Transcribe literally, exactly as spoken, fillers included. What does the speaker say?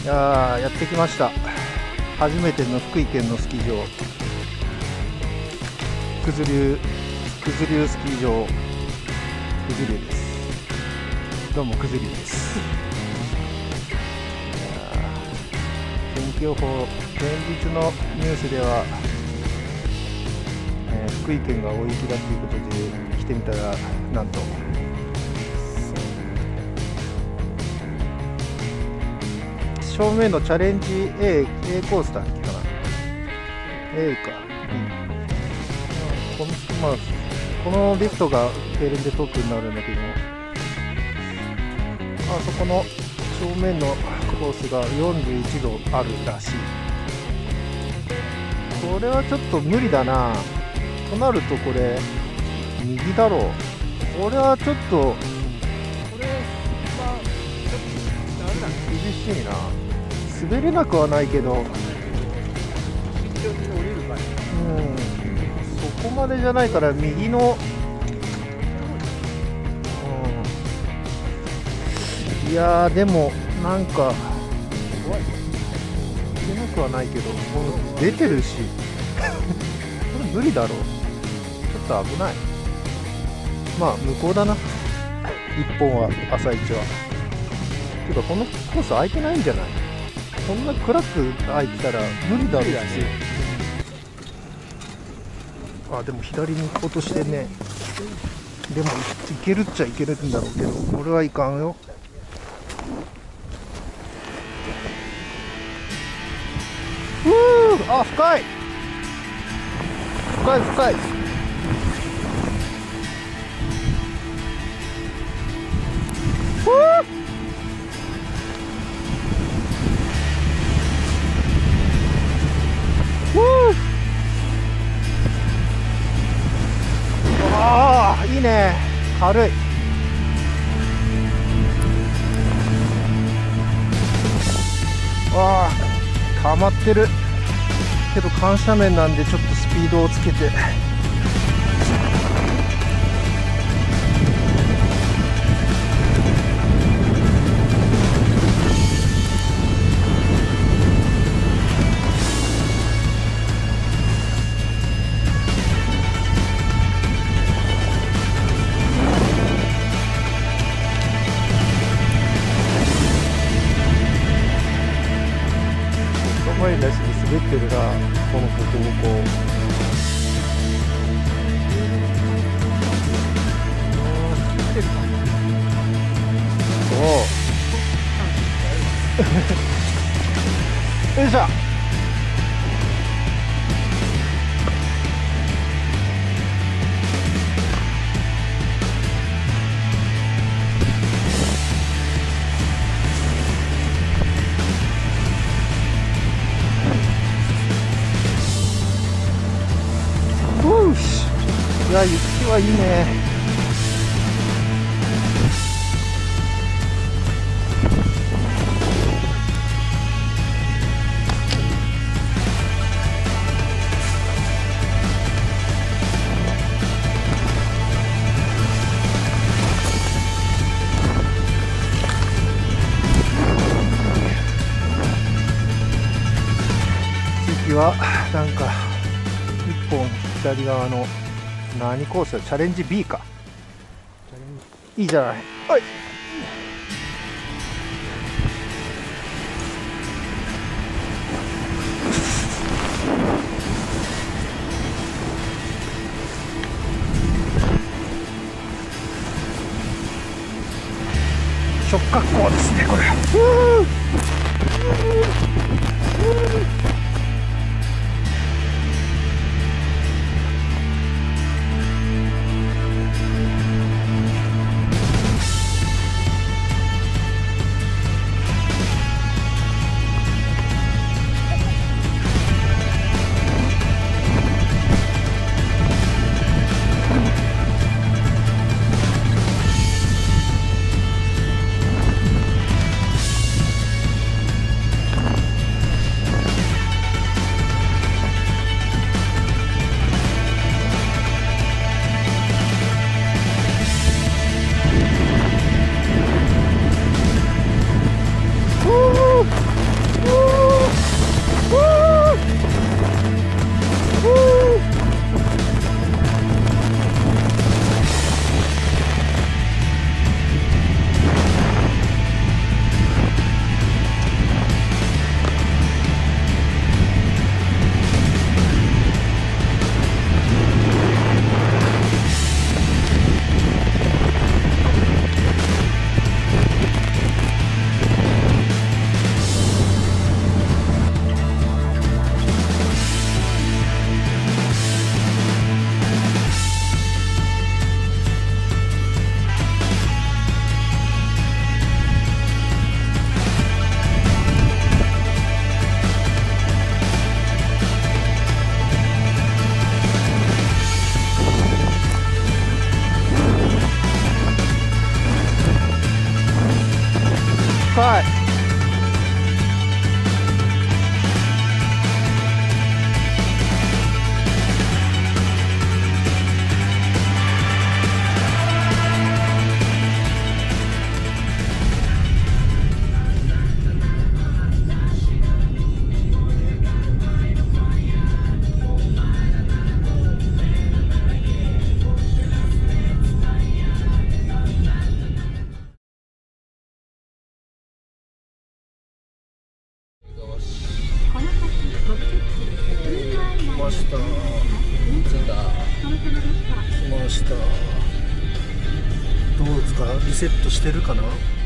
いやー、やってきました。初めての福井県のスキー場、九頭竜九頭竜スキー場、九頭竜です。どうも九頭竜です。天気予報、前日のニュースでは、えー、福井県が大雪だということで来てみたら、なんと正面のチャレンジ A, A コースだっけかな、 A か、うん、この、まあ、このリフトがゲレンデトークになるんだけども、あそこの正面のコースがよんじゅういちどあるらしい。これはちょっと無理だなとなると、これ右だろう。これはちょっと、これはちょっとなんだ厳しいな。滑れなくはないけど、うん、そこまでじゃないから右の、うん、いやーでもなんかいけなくはないけど、もう出てるしこれ無理だろう。ちょっと危ない。まあ向こうだな、一本は朝一は。ていうかこのコース空いてないんじゃない？こんな暗く空いてたら無理だろうし、あ、でも左に行こうとしてね。でもいけるっちゃいけるんだろうけど、俺はいかんよ。うー、あ、深い深い深い。ああ、いいね、軽い。わあ、溜まってるけど緩斜面なんでちょっとスピードをつけて。前に出して滑ってるな、このボコボコ。おおよいしょ。いや、雪はいいね。次はなんか一本左側の何コースだ、チャレンジ B か。いいじゃない。はい、直角行ですね、これ。 かい。来ました。来ました。どうですか？リセットしてるかな？